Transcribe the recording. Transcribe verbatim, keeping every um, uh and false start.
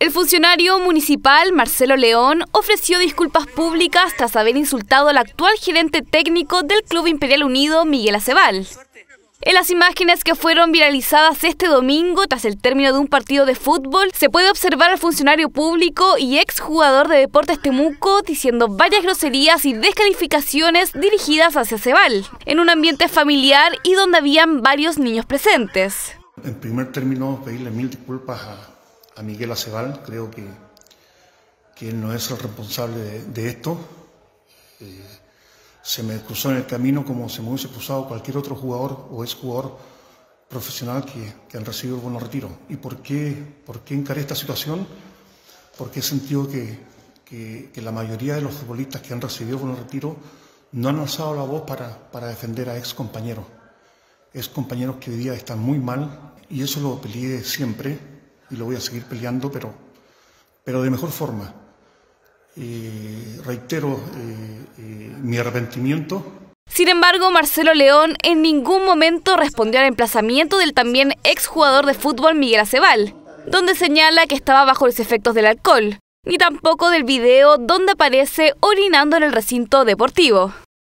El funcionario municipal Marcelo León ofreció disculpas públicas tras haber insultado al actual gerente técnico del Club Imperial Unido, Miguel Acebal. En las imágenes que fueron viralizadas este domingo tras el término de un partido de fútbol, se puede observar al funcionario público y exjugador de Deportes Temuco diciendo varias groserías y descalificaciones dirigidas hacia Acebal, en un ambiente familiar y donde habían varios niños presentes. En primer término, pedirle mil disculpas a, a Miguel Acebal. Creo que, que él no es el responsable de, de esto. Eh, se me cruzó en el camino como se me hubiese cruzado cualquier otro jugador o exjugador profesional que, que han recibido el bono retiro. ¿Y por qué, por qué encaré esta situación? Porque he sentido que, que, que la mayoría de los futbolistas que han recibido el bono retiro no han alzado la voz para, para defender a ex compañeros. Ex compañeros que hoy día están muy mal, y eso lo peleé siempre y lo voy a seguir peleando, pero, pero de mejor forma. Eh, reitero eh, eh, mi arrepentimiento. Sin embargo, Marcelo León en ningún momento respondió al emplazamiento del también exjugador de fútbol Miguel Acebal, donde señala que estaba bajo los efectos del alcohol, ni tampoco del video donde aparece orinando en el recinto deportivo.